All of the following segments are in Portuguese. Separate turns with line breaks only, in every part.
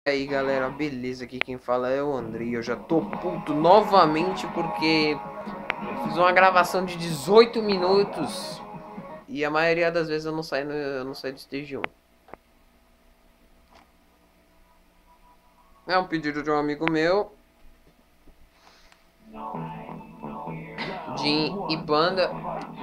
Aí galera, beleza? Aqui quem fala é o André. Eu já tô puto novamente porque eu fiz uma gravação de 18 minutos e a maioria das vezes eu não saio do stage 1. É um pedido de um amigo meu, Jim e Panda,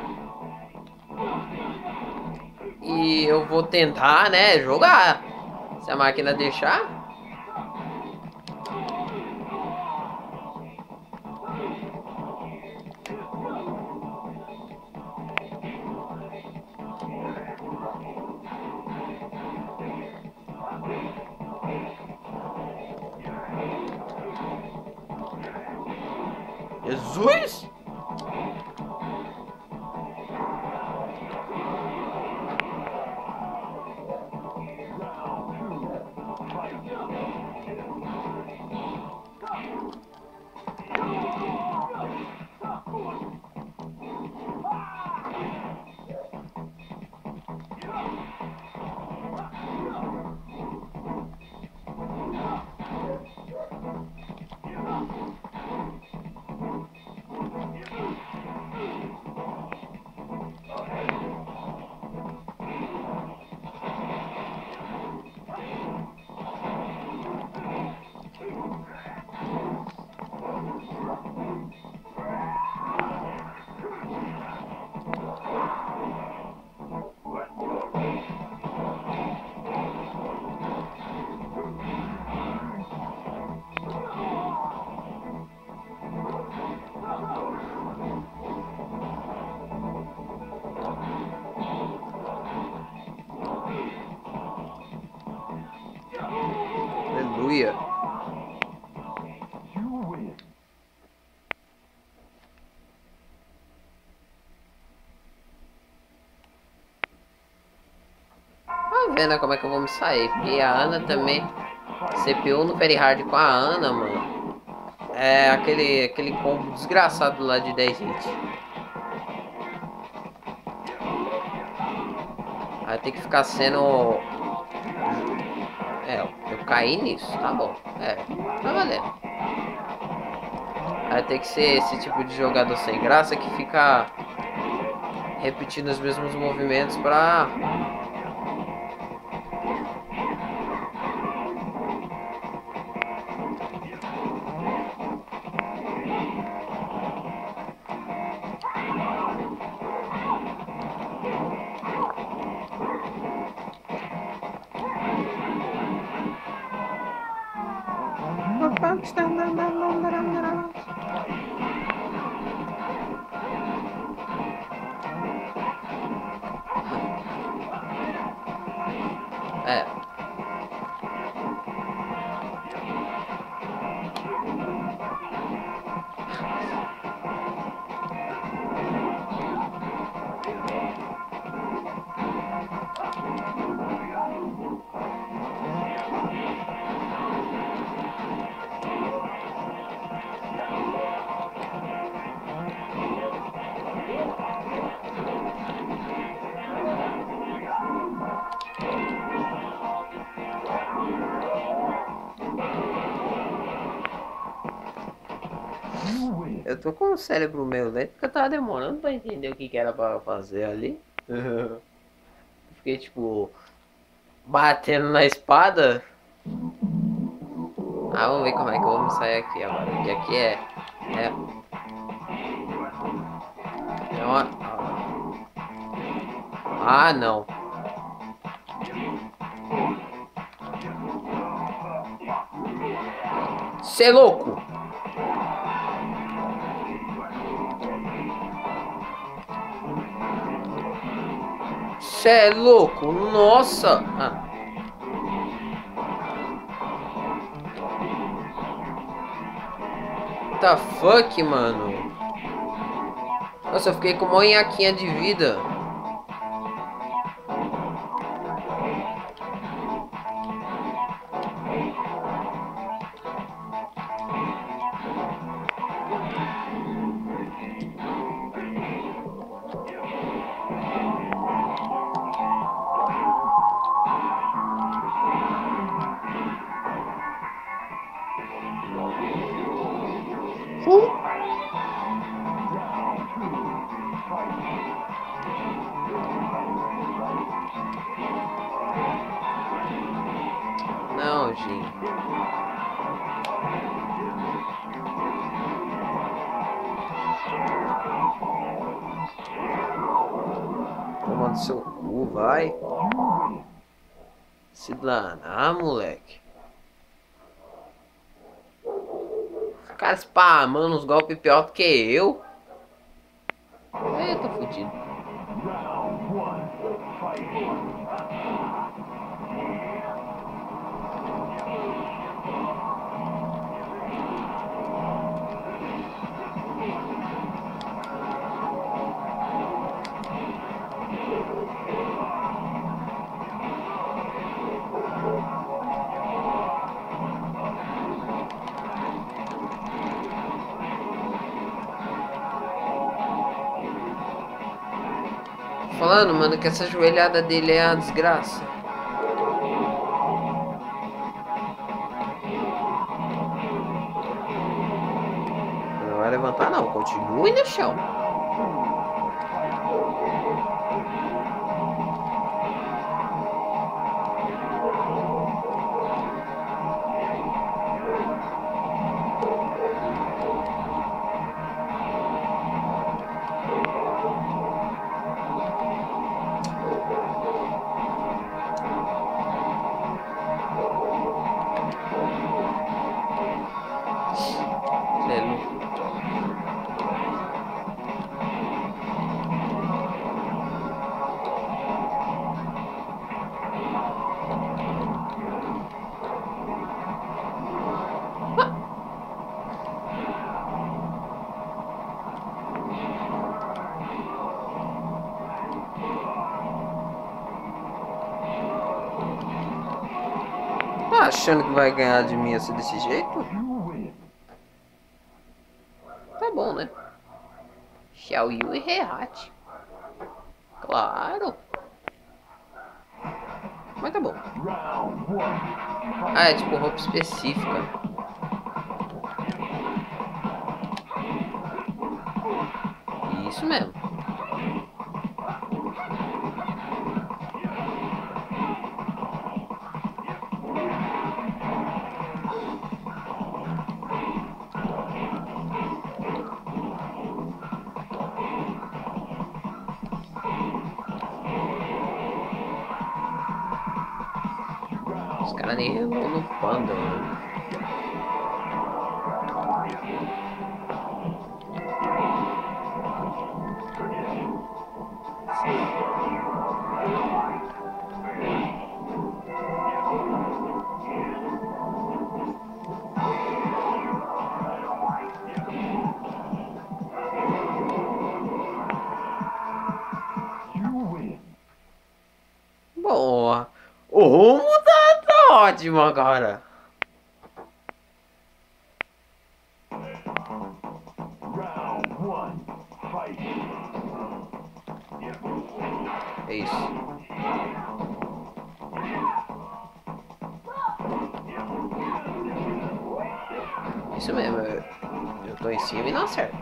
e eu vou tentar, né, jogar. Se a máquina deixar. Jesus! Aleluia. Tá vendo como é que eu vou me sair? Porque a Ana também. CPU no Very Hard com a Ana, mano. É aquele combo desgraçado lá de 10 hits. Aí tem que ficar sendo. É, eu caí nisso, tá bom. É, tá valendo. Aí tem que ser esse tipo de jogador sem graça que fica repetindo os mesmos movimentos pra. É. Eu tô com o cérebro meio lento porque eu tava demorando pra entender o que era pra fazer ali. Fiquei tipo batendo na espada. Ah, vamos ver como é que eu vou me sair aqui agora. Porque aqui é uma. Ah, não. Cê é louco! Cê é louco! Nossa! Ah. What the fuck, mano? Nossa, eu fiquei com uma nhaquinha de vida. Não, gente. Tomando seu cu, vai. Se danar, moleque. Os caras spamando uns golpes pior do que eu. Tô fudido. Falando, mano, que essa joelhada dele é uma desgraça. Não vai levantar não, continue no chão. Tá achando que vai ganhar de mim assim desse jeito? Tá bom, né? Xiao Yu e Reate. Claro. Mas tá bom. Ah, é tipo roupa específica. Isso mesmo. Os caras nem remou no panda, mano. Boa. O rumo tá ótimo agora. É isso. Isso mesmo. Eu tô em cima e não acerto.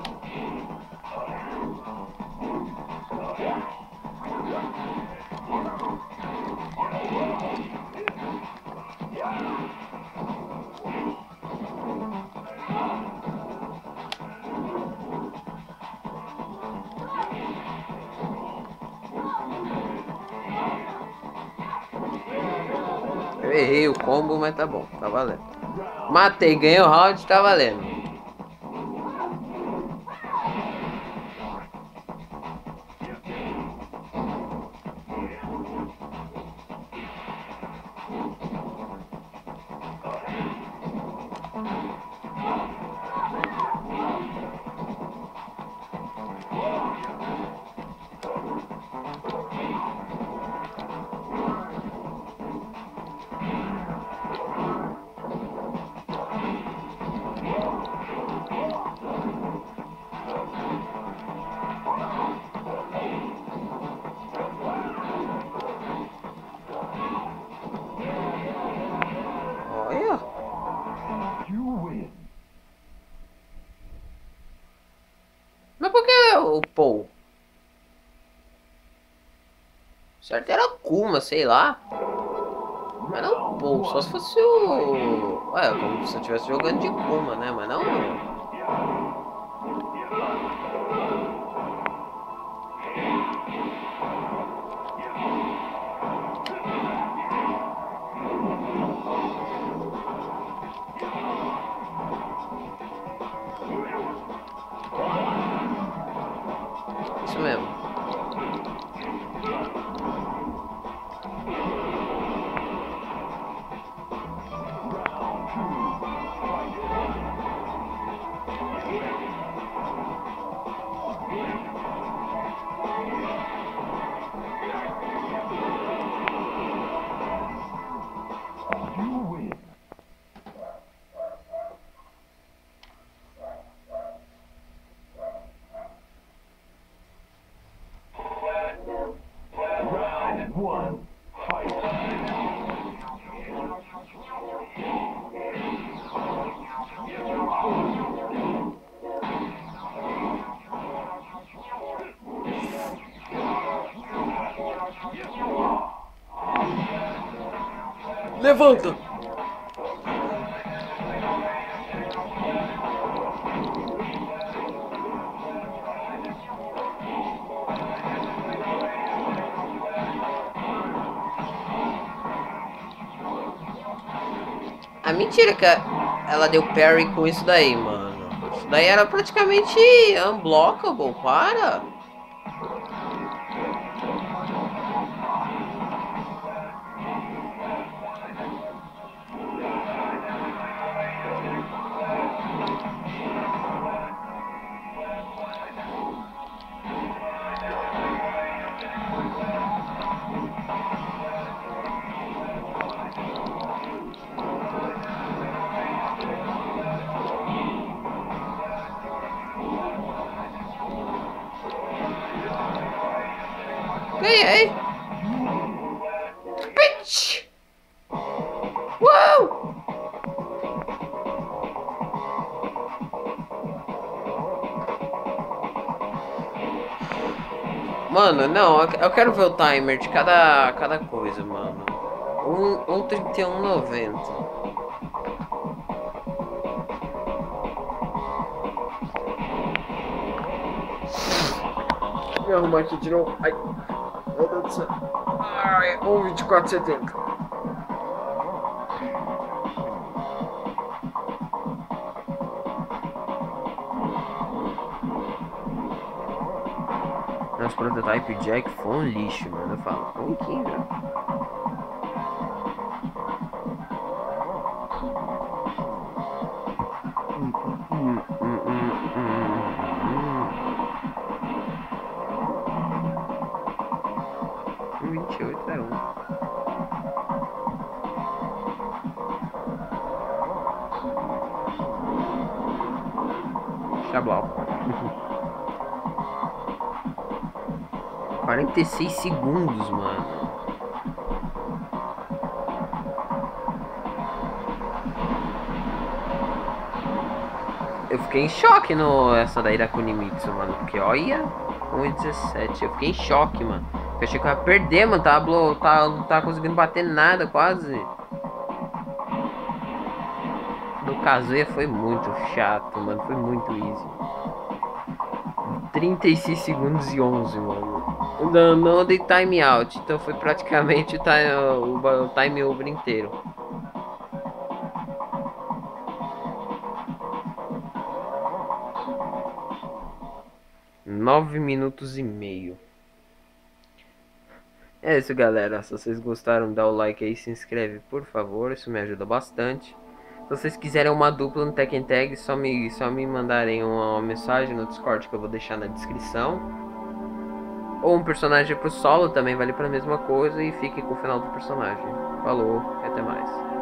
Eu errei o combo, mas tá bom, tá valendo. Matei, ganhei o round, tá valendo. Mas por que o Paul? Certo era Kuma, sei lá. Mas não o Paul, só se fosse o... Ué, como se eu estivesse jogando de Kuma, né? Mas não... Isso mesmo. Levanta! A mentira que ela deu parry com isso daí, mano. Isso daí era praticamente unblockable, para! Ganhei! Bitch! Uou! Mano, não, eu quero ver o timer de cada coisa, mano. 1:31:90. Deixa eu arrumar aqui de novo. Ai, meu Deus do céu. Ai, 1:24:70. Nossa, prototype Jack foi um lixo, mano. Eu falo, um pouquinho, velho. Um 28:01. Chablau. 46 segundos, mano. Eu fiquei em choque no essa daí da Kunimitsu, mano. Porque olha, 1:17. Eu fiquei em choque, mano. Eu achei que eu ia perder, mano. Não tava conseguindo bater nada, quase. Do Kazuya foi muito chato, mano. Foi muito easy. 36 segundos e 11, mano. Não dei time out, então foi praticamente o time over inteiro. Nove minutos e meio. É isso, galera. Se vocês gostaram, dá o like aí, se inscreve, por favor. Isso me ajuda bastante. Se vocês quiserem uma dupla no Tekken Tag, só me mandarem uma mensagem no Discord que eu vou deixar na descrição. Ou um personagem pro solo também vale pra mesma coisa. E fique com o final do personagem. Falou, e até mais.